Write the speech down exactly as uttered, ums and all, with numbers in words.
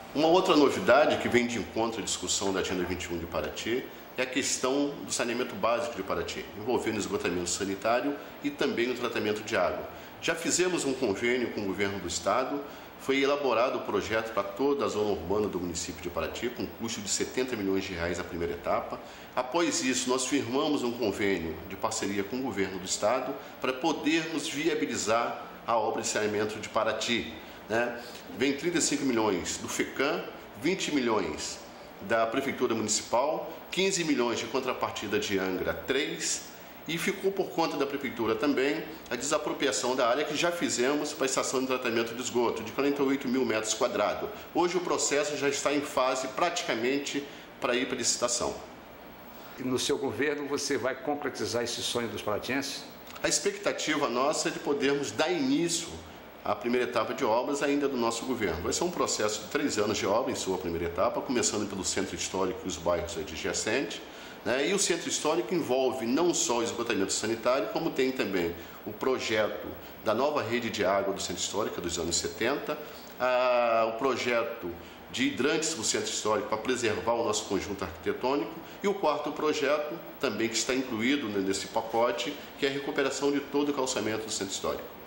Uma outra novidade que vem de encontro à discussão da Agenda vinte e um de Paraty é a questão do saneamento básico de Paraty, envolvendo o esgotamento sanitário e também o tratamento de água. Já fizemos um convênio com o governo do estado, foi elaborado o projeto para toda a zona urbana do município de Paraty, com custo de setenta milhões de reais a primeira etapa. Após isso, nós firmamos um convênio de parceria com o governo do estado para podermos viabilizar a obra de saneamento de Paraty. Né? Vem trinta e cinco milhões do FECAM, vinte milhões da Prefeitura Municipal, quinze milhões de contrapartida de Angra três, e ficou por conta da Prefeitura também a desapropriação da área que já fizemos para a estação de tratamento de esgoto, de quarenta e oito mil metros quadrados. Hoje o processo já está em fase praticamente para ir para a licitação. E no seu governo você vai concretizar esse sonho dos paratienses? A expectativa nossa é de podermos dar início à primeira etapa de obras ainda do nosso governo. Vai ser um processo de três anos de obra em sua primeira etapa, começando pelo centro histórico e os bairros adjacentes. Né? E o centro histórico envolve não só o esgotamento sanitário, como tem também o projeto da nova rede de água do centro histórico dos anos setenta, a, o projeto de hidrantes do centro histórico para preservar o nosso conjunto arquitetônico, e o quarto projeto, também que está incluído nesse pacote, que é a recuperação de todo o calçamento do centro histórico.